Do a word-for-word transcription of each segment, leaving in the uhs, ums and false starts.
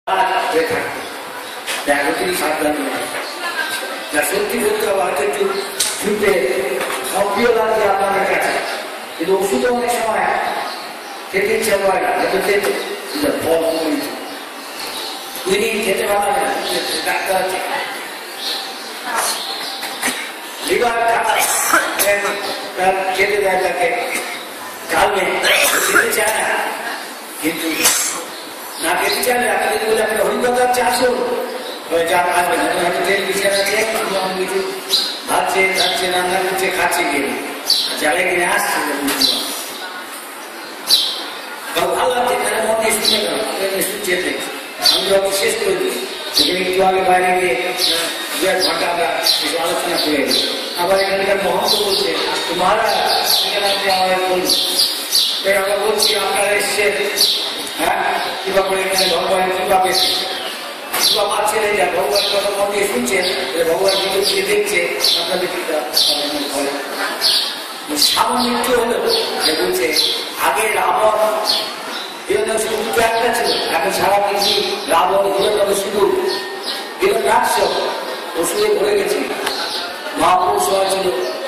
দেখো তিনি সাবধানী যা সত্যি সত্যি হয়তো একটু শুনতে অপ্রিয় লাগছে আপনাদের কাছে, কিন্তু ওষুধ অনেক সময় খেতে ইচ্ছা হয় না, হয়তো খেতে ফল কমিয়েছে দুই দিন খেতে পারবে না, ডাক্তার আছে লিভার খারাপ খেতে দেয় তাকে কালবে খেতে চায় না, কিন্তু না খেতে চাইলে আপনাদের বলে আপনি হরিকথার চাষ করুন যা আসবে না, হয়তো তেল বিছানা আছে কিছু ভাবছে খাচ্ছে রান্না করছে খাচ্ছে গিয়ে যারা কিনে আসছে ভালো লাগছে তারা মনে শুনে গেল শুনছে দেখছি আমি যখন শেষ করে দিই সেখানে একটু আগে বাইরে গিয়ে দু এক ঘন্টা আমরা কিছু আলোচনা করে গেল। আবার এখানকার মহন্ত বলছে মহারাজ এখানে আপনি আমাদের বলুন, আমরা বলছি আপনারা এসছেন হ্যাঁ কিবা করে এখানে ভগবানের কৃপা পেয়েছে, কৃপা পাচ্ছেন যা ভগবানের কথা মন দিয়ে শুনছেন, ভগবান ভিতর দিয়ে দেখছে আপনাদের কৃপা হয় সামান্য একটু হলো যে বলছে আগে রাবণ শুধু একটা ছিল, এখন সারা পৃথিবী রাবণ হিরণ্যকে শুধু হিরণ্যাক্ষ ওষুধে ভরে গেছে, মহাপুরুষ হয়েছিল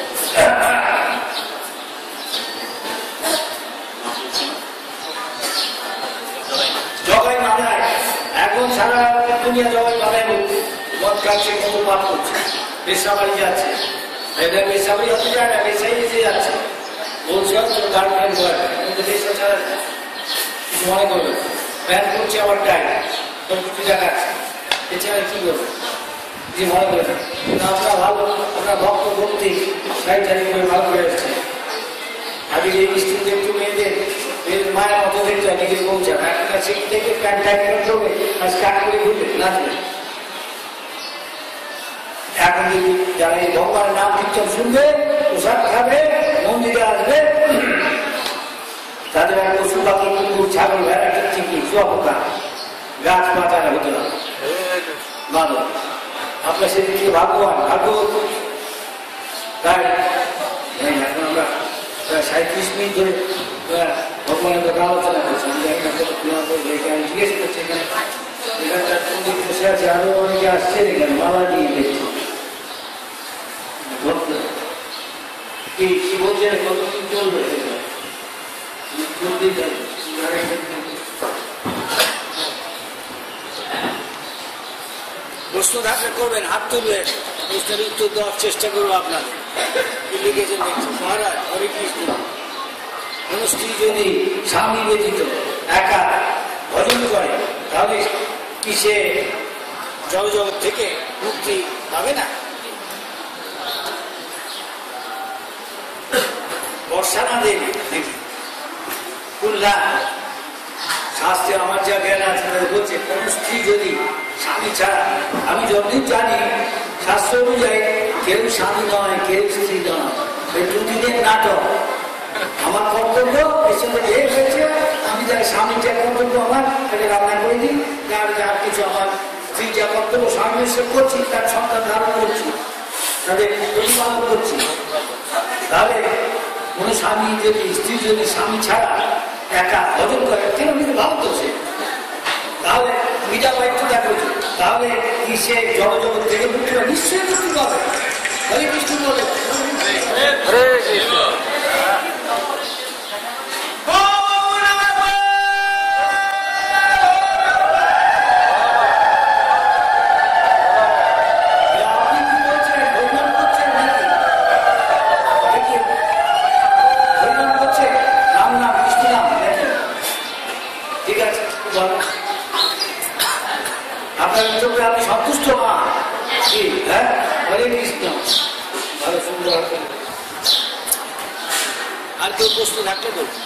জগাই মাথায়, এখন সারা দুনিয়া জগাই মাথায় মদ খাচ্ছে কত পাপ করছে, বেসাবাড়ি যাচ্ছে, বেসাবাড়ি হতে যায় না বেসাই এসে যাচ্ছে বলছে গার্লফ্রেন্ড কিন্তু বেসা ছাড়া কিছু মনে করবে প্যান করছে আবার টাইম তোর কিছু দেখাচ্ছে এছাড়া কি করবে যে মনে করবে আপনারা ভালো আপনার ভক্ত ভক্তি সাইড সাইড করে ভালো করে এসছে আগে যে স্ত্রীতে একটু মেয়েদের মায়ের মতো দেখতে হয় নিজের পৌঁছান একটা সিট থেকে প্যান্ট টাইট করতে হবে আর স্টার্ট করে ঘুরবে নাচবে। এখন যদি যারা এই ভগবানের নাম কীর্তন শুনবে প্রসাদ খাবে মন্দিরে আসবে তাদের আর পশু পাখি কুকুর ছাগল ভেড়া চিকি শুয়াপোকা গাছ পাতারা হতে হবে ভালো আপনার সেদিকে ভাগ্যবান ভাগ্য তাই এখন আমরা প্রায় সাঁত্রিশ মিনিট ধরে ভগবানের কথা আলোচনা করছি, আমি জিজ্ঞেস করছি এখানে এখানকার পন্ডিত বসে আছে আরো অনেকে আসছে এখানে মালা নিয়ে দেখছি কি কি বলছেন কতদিন চলবে প্রশ্ন থাকলে করবেন, হাত তুলবেন, প্রশ্নের উত্তর দেওয়ার চেষ্টা করবো আপনাদের। লিখেছেন দেখছি মহারাজ হরে কৃষ্ণ কোন স্ত্রী যদি স্বামী ব্যতীত একা ভজন করে তাহলে কি সে জগজগৎ থেকে মুক্তি পাবে না? বর্ষা না দেবে দেখি কুল্লা শাস্ত্রে আমার যা জ্ঞান আছে বলছে কোন স্ত্রী যদি স্বামী ছাড়া, আমি যতদিন জানি শাস্ত্র অনুযায়ী কেউ স্বামী নয় কেউ স্ত্রী নয়, এই দুদিনের নাটক আমার কর্তব্য এর সঙ্গে ঢের হয়েছে, আমি যাই স্বামী যা কর্তব্য আমার তাকে রান্না করে দিই, তার যা কিছু আমার স্ত্রী যা কর্তব্য স্বামী সে করছি, তার সন্তান ধারণ করছি, তাদের প্রতিপালন করছি। তাহলে কোন স্বামী যদি স্ত্রী যদি স্বামী ছাড়া একা ভজন করে কেন কিন্তু ভালো তো সে, তাহলে মিটা বাক্য দেখো তাহলে কি সে জগজগৎ থেকে মুক্তি পাবে? নিশ্চয়ই মুক্তি পাবে। হরে কৃষ্ণ বলে হরে কৃষ্ণ। আপনি সন্তুষ্ট মা হ্যাঁ হরে কৃষ্ণ ভালো সুন্দর। আর কেউ প্রশ্ন থাকলে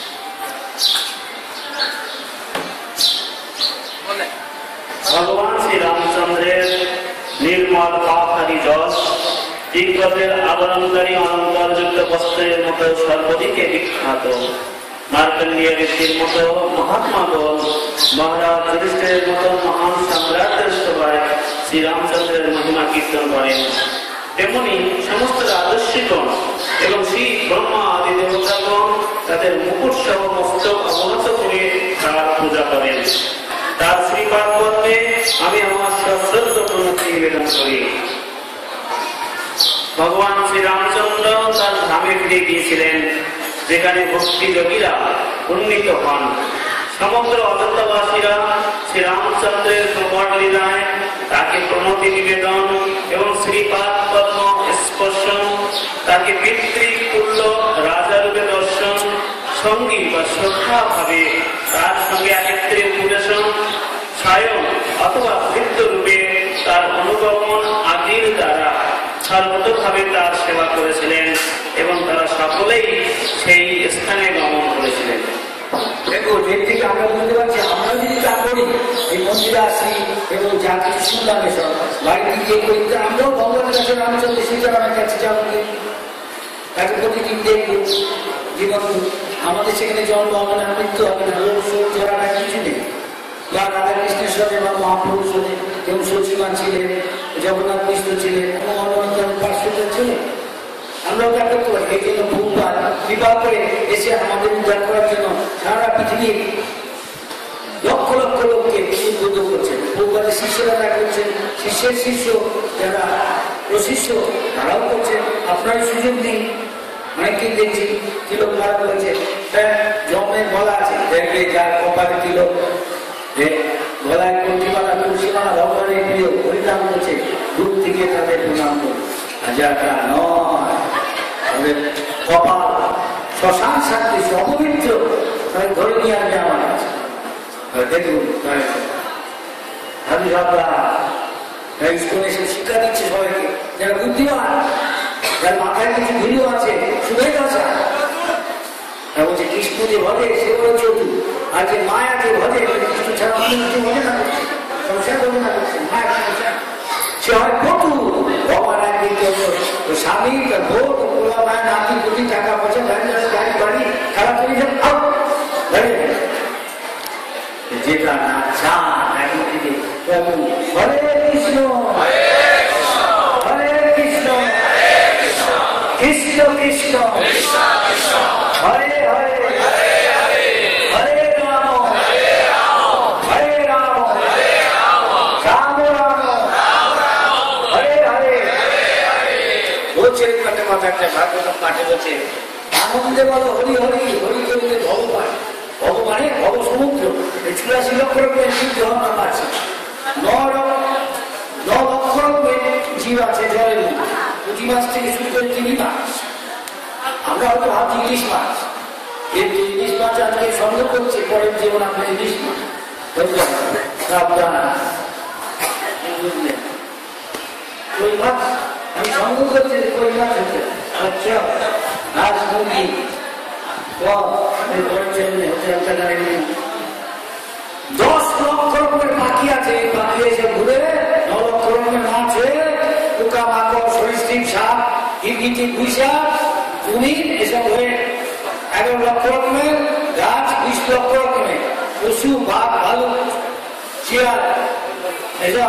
বলুন। ভগবান শ্রী রামচন্দ্রের নির্মল পাপহারী যশ দিগ্গজের আবরণকারী অলঙ্কারযুক্ত বস্ত্রের মতো সর্বদিকে বিখ্যাত। মার্কণ্ডেয় ঋষির মতো মহাত্মাগণ মহারাজ যুধিষ্ঠিরের মতো মহান সম্রাটদের সভায় শ্রীরামচন্দ্রের মহিমা কীর্তন করেন, তেমনি সমস্ত রাজস্বীগণ এবং শ্রী ব্রহ্মা আদি দেবতাগণ তাদের মুকুট সহ মস্তক অবনত করে তার পূজা করেন। তার শ্রীপাদ পদ্মে আমি আমার সশ্রদ্ধ প্রণতি নিবেদন করি। ভগবান শ্রীরামচন্দ্র তার ধামে ফিরে গিয়েছিলেন, যেখানে ভক্তি যোগীরা উন্নীত হন। সমগ্র অযোধ্যাবাসীরা শ্রীরামচন্দ্রের প্রকট লীলায় তাকে প্রণতি নিবেদন এবং শ্রীপাদ পদ্ম স্পর্শন, তাকে পিতৃতুল্য রাজারূপে দর্শন, সঙ্গী বা শ্রদ্ধা ভাবে তার সঙ্গে একত্রে পূজা, সায়ন অথবা বৃদ্ধ রূপে তার অনুগমন আদির দ্বারা সর্বতভাবে তার সেবা করেছিলেন এবং তারা সকলেই সেই স্থানে গমন করেছিলেন। দেখো, এর থেকে আমরা বুঝতে পারছি, আমরা যদি তা করি, এই মন্দিরে আসি এবং যা কিছু শুনলাম এসব বাড়িতে গিয়ে করি, আমরাও ভগবানের কাছে রামচন্দ্র সীতারামের কাছে যাবো, তাকে প্রতিদিন দেখবো। জীবন আমাদের সেখানে জন্ম হবে না, মৃত্যু হবে না, রোগ শোক জড়াটা কিছু নেই। বা রাধা কৃষ্ণের সাথে বা মহাপুরুষ হলে এবং সচিমান ছিলেন, জগন্নাথ মিশ্র ছিলেন এবং অন্যান্য পার্শ্বদ ছিলেন। আমরাও তা করতে পারি। এই জন্য বহুবার বিবাহ করে এসে আমাদের উদ্ধার করার জন্য সারা পৃথিবীর লক্ষ লক্ষ লোককে উদ্বুদ্ধ করছেন। বহুবারে শিষ্যরা তা করছেন, শিষ্যের শিষ্য যারা প্রশিষ্য তারাও করছেন। আপনারই সুযোগ নেই। অনেককেই দেখছি তিলক মারা করেছে, জন্মের বলা আছে, দেখবে যার কপালে তিলক, গলায় কলসিমালা তুলসিমালা ভগবানের প্রিয় পরিণাম করছে, দূর থেকে তাদের প্রণাম করে। হাজারটা নয়, তাদের কপাল শ্মশান শান্তি অপবিত্র, তাদের ধরে নিয়ে আসবে আমার কাছে। দেখুন সাধু সাবরা স্কুলে এসে শিক্ষা দিচ্ছে সবাইকে, যারা বুদ্ধিমান, যার মাথায় কিছু ভিডিও আছে, শুনে আসা। বলছে কৃষ্ণ যে ভজে সে বলে চতুর, আর যে মায়াকে ভজে কৃষ্ণ ছাড়া অন্য কিছু ভজে না করছে, সংসার ভজে না করছে, মায়া সংসার সে হয় কটু। ভগবান একদিন তো স্বামী তার ভোট পোলা মায়ের নাতি কোটি টাকা পয়সা গাড়ি গাড়ি বাড়ি খারাপ করে যেটা না চান এখন থেকে হরে কৃষ্ণ হরে কৃষ্ণ কৃষ্ণ কৃষ্ণ হরে হরে হরে রাম হরে রাম রাম রাম হরে হরে। বলছে পাঠে মাথা একটা ভাগবত পাঠে বলছে, আনন্দে বলো হরি হরি, হরি হরিতে ভগবান, ভগবানের ভব সমুদ্র, চুরাশি লক্ষ রকমের জীব জগন্নাথ আছে, ন লক্ষ রকমের জীব আছে জলের মধ্যে, পুঁটি মাছ থেকে শুরু করে চিনি মাছ। আমরা হয়তো ভাবছি ইলিশ মাছ, কিন্তু ইলিশ মাছ আজকে সন্দেহ করছে পরের জীবন আপনার ইলিশ মাছ কই মাছ, আমি সন্দেহ করছি যে কই মাছ হচ্ছে। আচ্ছা মাছ মুরগি দশ লক্ষ রকমের পাখি আছে, পাখি এসে ঘুরে ন লক্ষ রকমের মাছ হয়ে পোকা মাকড় সরীসৃপ সাপ গিরগিটি পুঁইশা কুমির এসব হয়ে এগারো লক্ষ রকমের গাছ, বিশ লক্ষ রকমের পশু বাঘ ভালুক শিয়াল এসব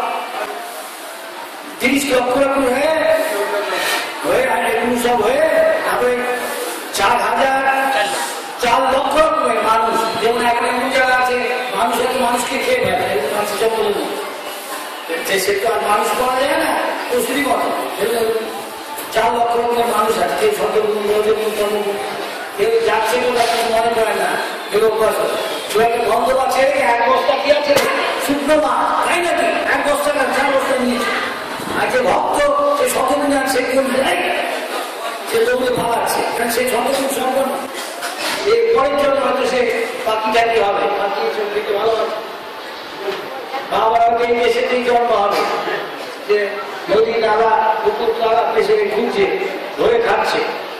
তিরিশ লক্ষ রকম হয়ে হয়ে এগুলো সব হয়ে তারপরে চার হাজার চার লক্ষ রকমের মানুষ, যেমন এখন এমন জায়গা আছে মানুষ হয়তো মানুষকে খেয়ে ফেলে, মানুষ সব বলুন সে তো আর মানুষ পাওয়া যায় না, পশুরই মতো। চার লক্ষ রকমের মানুষ আছে, কেউ সঙ্গে কেউ যাচ্ছে কেউ তার কিছু মনে করে না, কেউ অভ্যাস গন্ধ আছে। এক বস্তা কি আছে শুকনো মাছ, তাই নাকি এক বস্তা না চার বস্তা নিয়েছে। আর যে ভক্ত সে শতগুণ সে কেউ সে দৌড়ে পালাচ্ছে, কারণ সে শতগুণ সম্পন্ন। এর পরের জন্য হয়তো সে পাখি জাতি হবে, পাখি সঙ্গীতে ভালো আছে, মা বাবাকে এই দেশেতেই জন্ম হবে, যে নদী নালা পুকুর তালা পেশে ঘুরছে ধরে খাচ্ছে।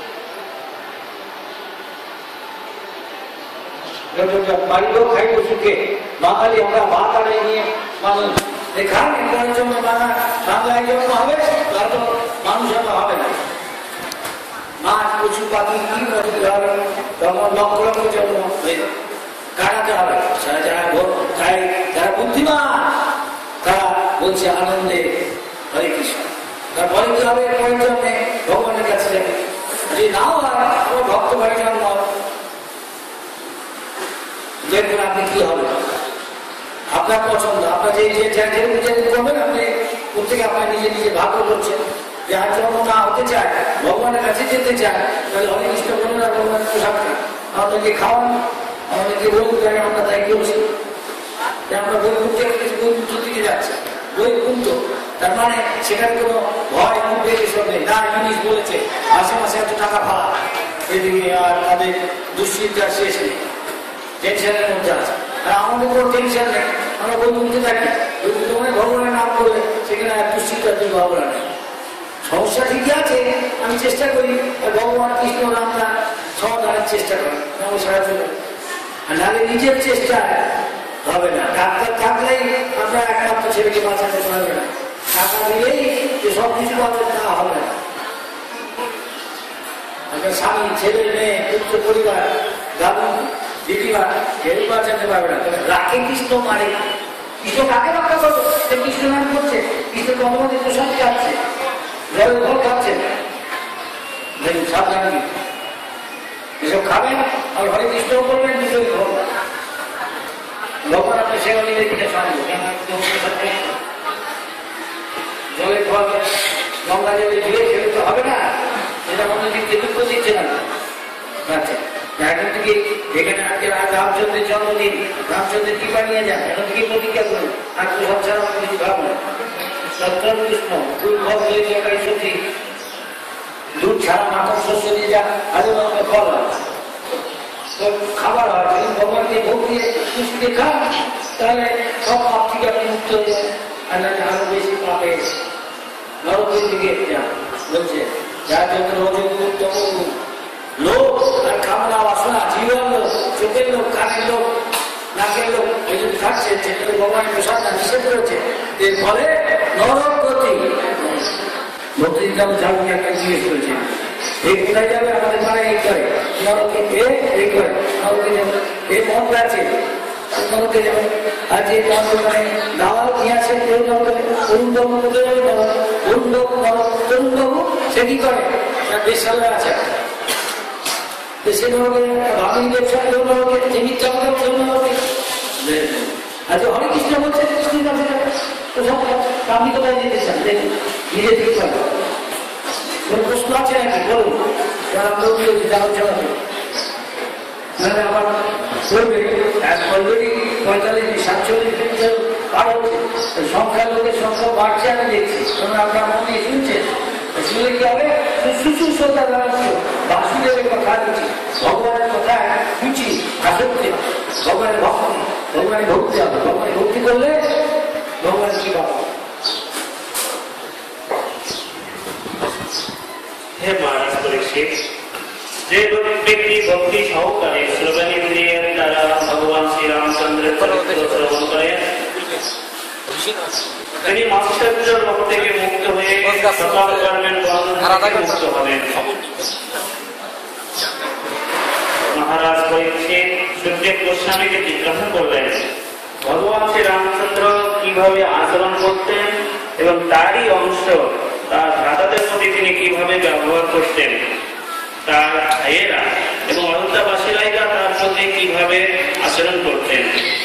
বাড়িরও খাইল সুখে, বাঙালি আমরা ভাত আড়াই নিয়ে মানুষ দেখান এর জন্য বাংলা বাংলায় জন্ম হবে, হয়তো মানুষ আমরা হবে না। মাছ পশু পাখি কি করতে হবে, তখন লক্ষ লক্ষ জন্ম কাটাতে হবে। যারা তাই যারা বুদ্ধিমান তারা বলছে আনন্দে হরে কৃষ্ণ। তারপরে কি হবে, পরের জন্মে ভগবানের কাছে যাবে। যদি নাও হয় ভক্ত বাড়ি জন্ম, দেখবেন আপনি কি হবে। আপনার পছন্দ, আপনার যে যেরকম করবেন আপনি প্রত্যেকে আপনার নিজে নিজে ভাগ্য করছেন। যার জন্ম না হতে চায়, ভগবানের কাছে যেতে চায়, তাহলে হরে কৃষ্ণ বলুন আর ভগবানের পোশাক আমাদেরকে খাওয়ান, আমাদেরকে বলুন তাই আমরা তাই করছি। আমরা বৈকুণ্ঠ বৈকুণ্ঠ দিকে যাচ্ছে, বৈকুণ্ঠ তার মানে সেখানে কোনো ভয় উদ্বেগ এসব নেই। না, জিনিস বলেছে মাসে মাসে এত টাকা ভাড়া, এদিকে আর তাদের দুশ্চিন্তার শেষ নেই, টেনশনের মধ্যে আছে। আর আমাদের কোনো টেনশন নেই, আমরা বৈকুণ্ঠে থাকি। বৈকুণ্ঠ মানে ভগবানের নাম করলে সেখানে আর দুশ্চিন্তার দিন ভাবনা নেই। সমস্যা ঠিকই আছে, আমি চেষ্টা করি ভগবান কৃষ্ণ রামরা সমাধানের চেষ্টা করি, আমি সাহায্য করি। আর নাহলে নিজের চেষ্টায় হবে না। ডাক্তার থাকলেই আমরা একমাত্র ছেলেকে বাঁচাতে পারবে না, টাকা দিলেই যে সব কিছু বাঁচাতে তা হবে না। আপনার স্বামী, ছেলে, মেয়ে, পুত্র পরিবার, দাদু, দিদিমা কেউ বাঁচাতে পারবে না। রাখে কৃষ্ণ মানে কৃষ্ণ কাকে রক্ষা করবে? সে কৃষ্ণ নাম করছে, কৃষ্ণ কর্মদের প্রসাদ খাচ্ছে, জলের ঘর খাচ্ছেন, সাবধান এসব খাবেন আর হরে কৃষ্ণ করবেন, দুটোই ঘর। ভগবান আপনার সেবা নিলে কিনা সম্ভব? জলের ঘর গঙ্গা জলে ধুয়ে খেলে তো হবে না, সেটা মনে দিচ্ছে দুঃখ দিচ্ছে না। আচ্ছা, এখন থেকে এখানে আজকে রামচন্দ্রের জন্মদিন, রামচন্দ্রের কৃপা নিয়ে যান, এখন থেকে প্রতিজ্ঞা করুন আত্মসব ছাড়া আমি কিছু খাবো না। সত্তর কৃষ্ণ দুধ ঘর হয়ে জায়গায় সত্যি দুধ ছাড়া মাখন শস্য দিয়ে যা আরো ফল হয়, খাবার হয়। যদি ভগবানকে ভোগ দিয়ে পুষ্টি খান তাহলে সব পাপ থেকে আপনি মুক্ত হয়ে যান। আর না আরো বেশি পাপে নরকের দিকে যান। বলছে যার জন্য রোজ লোক আর কামনা বাসনা, জীবন লোক, চোখের লোক, কানের লোক, নাকের লোক এই যদি খাচ্ছে, সেটা ভগবানের প্রসাদ না নিষেধ করেছে। এর ফলে নরক গতি। ভক্তিদাম ঝাড়ুকে একটা জিজ্ঞেস করেছে, এই কোথায় যাবে? আমাদের পাড়ে এই করে নরকে, এই করে নরকে যাবে, এই মন আছে নরকে যাবে। আর যে মানে দাওয়াল নিয়ে আসে অরুণবাবু কোথায় যাবে? অরুণবাবু তরুণবাবু সে কি করে? বেশালা আছে, সে নরকে ভাবি ব্যবসা নরকে, তিনি চাপে নরকে। আচ্ছা, হরে কৃষ্ণ বলছে কৃষ্ণের কাছে যাবে, তো সব আপনি কোথায় যেতে চান? দেখুন নিজে ঠিক পাবে। কোন প্রশ্ন আছে নাকি বলুন, যারা আলোচনা মানে আমার করবে অলরেডি পঁয়তাল্লিশ সাতচল্লিশ পার হচ্ছে, সংখ্যা লোকের সংখ্যা বাড়ছে আমি দেখছি। কারণ আপনার মনে শুনছেন, শুনলে কি হবে? শুশু শ্রদ্ধা জানাচ্ছি, বাসুদেবের কথা দিচ্ছি, ভগবানের কথা শুনছি, আসক্তি, ভগবানের ভক্তি, ভগবানের ভক্তি হবে। ভগবানের ভক্তি করলে ভগবানের কি পাবো? হে মহারাজ পরীক্ষিত, যে ব্যক্তি ভক্তি সহকারে শ্রবণেন্দ্রিয়ের দ্বারা ভগবান শ্রী রামচন্দ্রের চরিত্র শ্রবণ করেন, তিনি মাৎসর্য রোগ থেকে মুক্ত হয়ে সকল কর্মের বন্ধন থেকে মুক্ত হবেন। মহারাজ পরীক্ষিত সুখদেব গোস্বামীকে জিজ্ঞাসা করলেন, ভগবান শ্রী রামচন্দ্র কিভাবে আচরণ করতেন এবং তারই অংশ তার ভ্রাতাদের প্রতি তিনি কিভাবে ব্যবহার করতেন, তার ভাইয়েরা এবং অযোধ্যাবাসীরাইরা তার প্রতি কিভাবে আচরণ করতেন।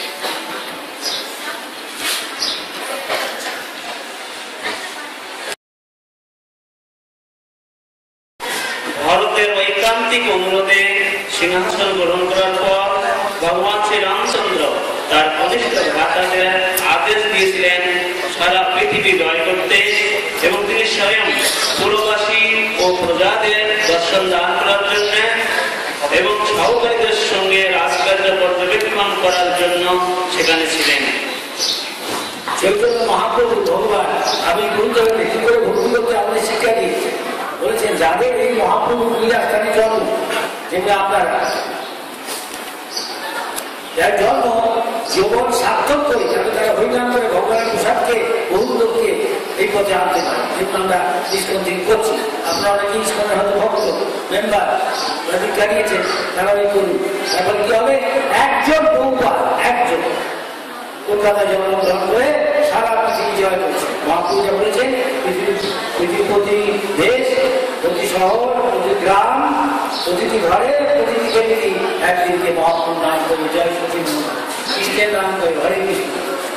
ভারতের ঐকান্তিক অনুরোধে সিংহাসন গ্রহণ করার পর ভগবান শ্রী রামচন্দ্র তার কনিষ্ঠ ভ্রাতাদের আদেশ দিয়েছিলেন সারা পৃথিবী জয় করতে, এবং তিনি স্বয়ং পুরবাসী ও প্রজাদের দর্শন দান করার জন্য এবং সহকারীদের সঙ্গে রাজকার্য পর্যবেক্ষণ করার জন্য সেখানে ছিলেন। চৈতন্য মহাপ্রভু ভগবান আমি গুরুদেব কি করে ভক্তি করতে আমাদের শিক্ষা দিয়েছে বলেছেন, যাদের এই মহাপ্রভু লীলাস্থানে জন্ম, যেটা আপনারা যার জন্ম জীবন সার্থক করে যাতে তারা হরিনাম করে ভগবানের প্রসাদকে বহু লোককে এই পথে আনতে পারে। যেহেতু আমরা ইস্কন থেকে করছি, আপনারা অনেকে ইস্কনের হয়তো ভক্ত মেম্বার দীক্ষা নিয়েছেন, তারা ওই করুন। এখন কি হবে? একজন বহুবার একজন কলকাতায় জন্মগ্রহণ করে সারা পৃথিবী জয় করছে। মহাপ্রভু যা বলেছেন, পৃথিবীর প্রতি দেশ, প্রতি শহর, প্রতি গ্রাম, প্রতিটি ঘরে, প্রতিটি ব্যক্তি একদিনকে মহাপ্রভু নাম করে জয় সচিন কৃষ্ণের নাম করে হরে কৃষ্ণ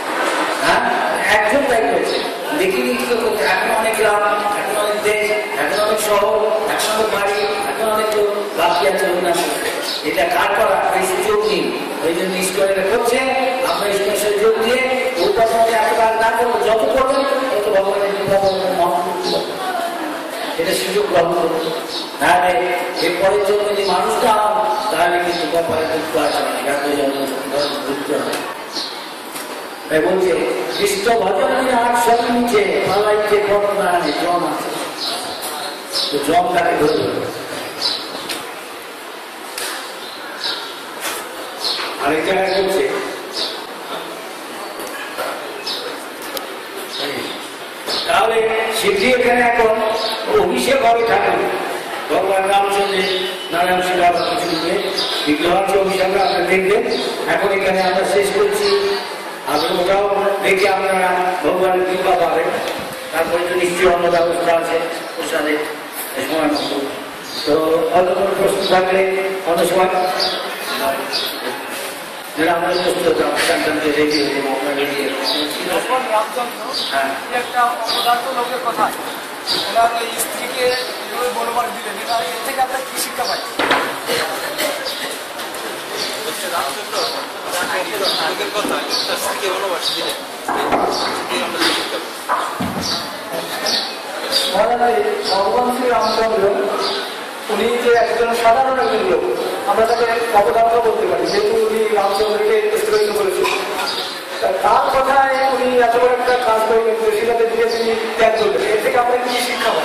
একজন তাই করছে, দেখিনি কি করছে। এখন অনেক গ্রাম, এখন অনেক দেশ, এখন অনেক শহর, এখন অনেক বাড়ি, এখন অনেক লোক বাকি আছে উন্নয়ন। এটা কার করা এই সুযোগ নেই, ওই জন্য ঈশ্বরেরা করছে। আপনার ঈশ্বরের সাথে যোগ দিয়ে ওটা সঙ্গে এত কাজ না করবো, যত করবেন তত ভগবানের কৃপা করবেন, এটা সুযোগ গ্রহণ করবো। তাহলে এরপরের জন্য যদি মানুষ না হন তাহলে কিন্তু কপালে দুঃখ আছে, এত জন্ম ঘুরতে হবে। তাই বলছে কৃষ্ণ ভজন আট সব নিচে পালাইতে ঘটনা জম আছে, তো জম তাকে ধরবে। আরেক জায়গায় বলছে তাহলে শিবজি এখানে এখন অভিষেক হবে ঠাকুর ভগবান রামচন্দ্রের নারায়ণ শিলা বা কিছু নিয়ে বিগ্রহ আছে, অভিষেক আপনারা দেখবেন। এখন এখানে আমরা শেষ করছি, আপনার ওটাও দেখে আপনারা ভগবানের কৃপা পাবেন। তারপরে তো নিশ্চয়ই অন্য ব্যবস্থা আছে প্রসাদের সময় মতো। তো অন্য কোনো প্রশ্ন থাকলে অন্য সময় যেটা আমাদের প্রস্তুত রামচন্দ্র রেডি হয়ে আপনার রেডি হ্যাঁ একটা অপদার্থ লোকের কথা, ওনার স্ত্রীকে বলবার দিলেন, এটা এর থেকে আপনার কি শিক্ষা পাই? ভগবান শ্রী রামচন্দ্র উনি যে একজন সাধারণ একজন লোক, আমরা তাকে অপদার্থ বলতে পারি, যেহেতু উনি রামচন্দ্রকে স্ত্রীত করেছেন। তার কথায় উনি এত বড় একটা কাজ করবেন, তুলসীলাতে দিকে তিনি ত্যাগ করবেন, এর থেকে আপনার কি শিক্ষা পাই?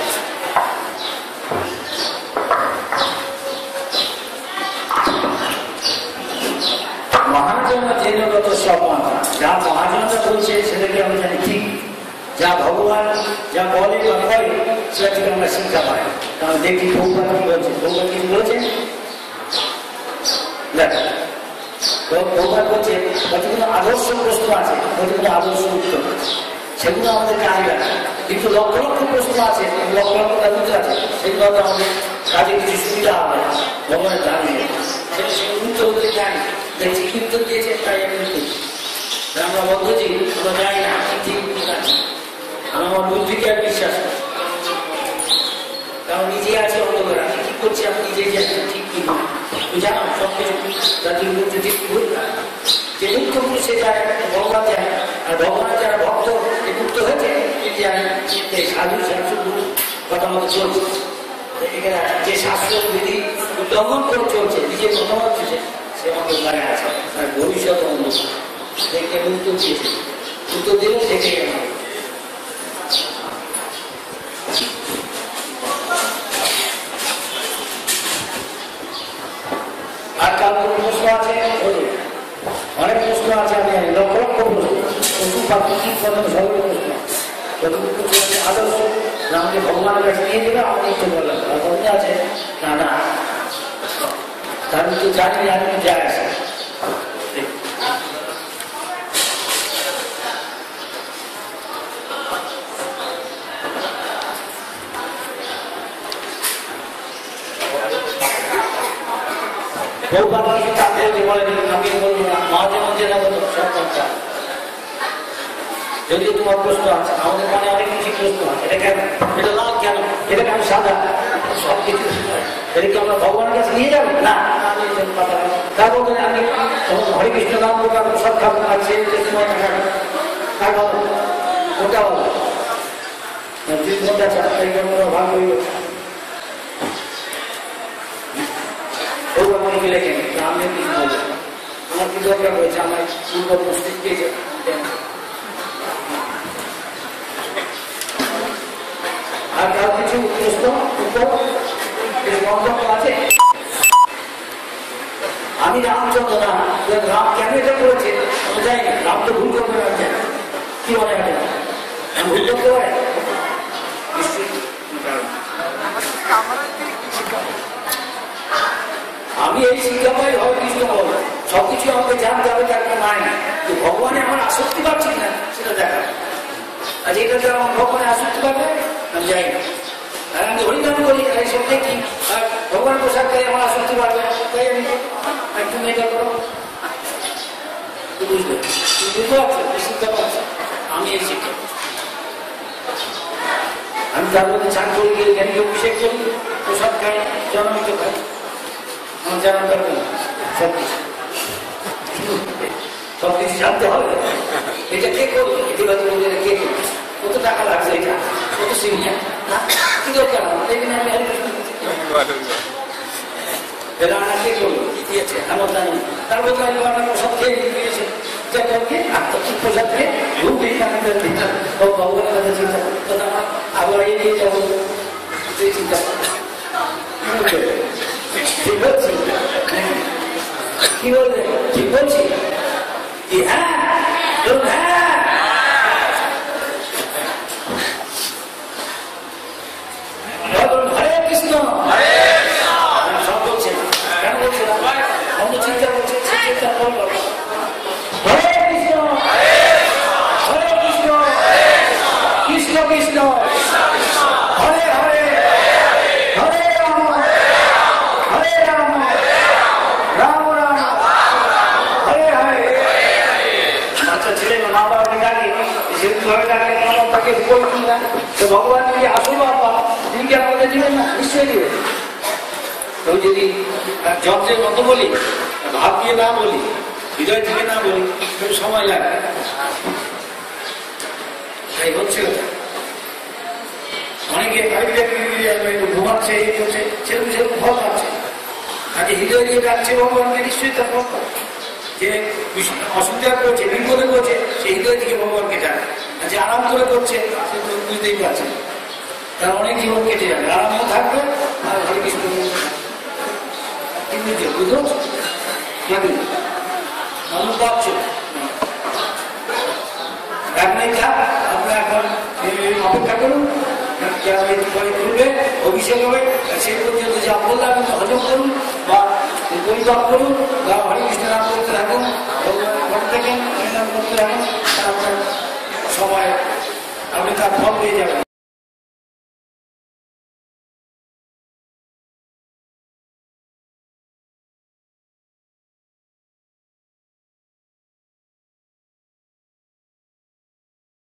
মহাজন জেনগত সম্মান, যা মহাজনটা বলছে সেটাকে আমরা জানি ঠিক, যা ভগবান যা বলে বা করে সেটা থেকে আমরা শিক্ষা পাই। কারণ দেখি ভগবান কি বলছে, ভগবান কি বলছেন দেখা ভগবান বলছে কতগুলো আদর্শ প্রশ্ন আছে, কতগুলো আদর্শ উত্তর আছে, সেগুলো আমাদের কাজে লাগে। কিন্তু লক্ষ লক্ষ প্রশ্ন আছে, লক্ষ লক্ষ উত্তর আছে, সেগুলো আমাদের কাজে কিছু সুবিধা হবে ভগবানের জানিয়ে সেটা সে উত্তর হতে জানি দেখছি কি উত্তর দিয়েছে তাই আমি উত্তর। আমরা বদ্ধজি আমরা জানি না ঠিক আছে, আমি আমার বুদ্ধিকে আর বিশ্বাস করি, কারণ নিজে আছে অন্ধকার, আমি কি করছি আমি নিজেই জানি ঠিক কি না। তুমি জানো সব কিছু জাতির মধ্যে ঠিক ভুল যে মুক্ত পুরুষ সে যায়, ভগবান যায়। আর ভগবানের যারা ভক্ত যে মুক্ত হয়েছে তিনি জানেন সাধু শাস্ত্র কথা মতো চলছে। এখানে যে শাস্ত্র বিধি উল্লঙ্ঘন করে চলছে, নিজের মনোভাব চলছে, সে আমাকে গায়ে আছে, আর ভবিষ্যৎ অন্ধকার দেখে উত্তর দিয়েছে, উত্তর দিলে দেখে গেল। আর কার কোনো প্রশ্ন আছে? অনেক প্রশ্ন আছে, আমি জানি লক্ষ লক্ষ প্রশ্ন, পশু পাখি কি করেন সবই প্রশ্ন। আদর্শ আমাকে ভগবানের কাছে নিয়ে দেবে, আমি ইচ্ছে করলাম। আর বলতে আছে না না তার তো জানি জানি যায় আসে। ভগবান কিছু তাকে বলেন, আমি বলবো না, মাঝে মাঝে না বলবো সব কথা। যদিও তোমার প্রশ্ন আছে, আমাদের মনে অনেক কিছু প্রশ্ন আছে, এটা কেন, এটা লাল কেন, এটা কেন সাদা, সব কিছু এটাকে আমরা ভগবানের কাছে নিয়ে যাবো না। তার বলতে আমি হরে কৃষ্ণ নাম করবো, আমি সব খাবো, আর সেই তার বলো ওটা বলো ভাগ হইব। ভগবানকে লেখেন আমি কিছু বলবো, আমার কি দরকার হয়েছে, আমার পূর্ব মস্তিষ্কে আর কার কিছু প্রশ্ন মন্তব্য আছে? আমি রামচন্দ্র না, রাম কেন এটা করেছে আমি জানি না, রাম তো ভুল করবে না, কি মনে হয় আমি ভুল করতে পারে আমি এই শিক্ষা পাই হয় কৃষ্ণ বলো, সবকিছু আমাকে জানতে হবে, তার কোনো মানে না। তো ভগবানে আমার আসক্তি পাচ্ছি না সেটা দেখা, আর এটা তো আমার ভগবানে আসক্তি পাবে আমি যাই না। আর আমি হরিনাম করি এইসব দেখি, আর ভগবান প্রসাদ করে আমার আসক্তি পারবে, তাই আমি তুমি এটা করো। বুঝলে তুমি বুঝতে পারছো শিক্ষা পাচ্ছ, আমি আমি এই শিক্ষা আমি তার মধ্যে চান করি গিয়ে জ্ঞানীকে অভিষেক করি প্রসাদ খাই জন্মিত খাই আমার জানার দরকার সব কিছু সব কিছু জানতে হবে এটা কে করবে ইতিবাচক বলে কে করবে কত টাকা লাগছে এটা কত সিনিয়র না কি দরকার এখানে আমি রান্না কে করলো দিয়েছে আমার জানি তার বলতে আমি রান্না প্রসাদ খেয়ে দিয়েছে প্রসাদ খেয়ে ঘুম দিয়ে ভগবানের কথা চিন্তা করতো আবার এগিয়ে যাবো সেই চিন্তা ঠিক বলছি কি বলবে ঠিক বলছি হ্যাঁ হ্যাঁ হরে কৃষ্ণ সব বলছে কেন বলছে অন্য চিন্তা করছে চিন্তা করবো হরে কৃষ্ণ হরে কৃষ্ণ কৃষ্ণ কৃষ্ণ হরে হরে হরে রাম হরে রাম রাম রাম হরে হরে আচ্ছা ছেলে মা বাবাকে ডাকে যেভাবে ডাকে তাকে বলছি না তো ভগবান যদি আসল বাবা তিনি কি আমাদের দিবেন না নিশ্চয়ই দিবেন তো যদি যন্ত্রের মতো বলি ভাব দিয়ে না বলি হৃদয় থেকে না বলি একটু সময় লাগে তাই হচ্ছে অনেকে ঘুমাচ্ছে এই করছে সেরকম সেরকম ফল পাচ্ছে আগে হৃদয় দিয়ে ডাকছে ভগবানকে নিশ্চয়ই তার ফল যে অসুবিধা করছে বিপদে করছে সেই হৃদয় থেকে ভগবানকে ডাকে যে আরাম করে করছে সে তো বুঝতেই পারছে তার অনেক জীবন কেটে যাবে আরামও থাকবে আর হরে কৃষ্ণ কিন্তু বুঝো নাকি মানুষ পাচ্ছ আপনি এখন অপেক্ষা করুন করবে অভিষেক হবে সেই পর্যন্ত যা বললাম হজম করুন বা পরিপাক করুন বা হরে কৃষ্ণ নাম করতে থাকুন ঘর থেকে নাম করতে থাকুন আপনার সময় আপনি তার ফল পেয়ে যাবেন।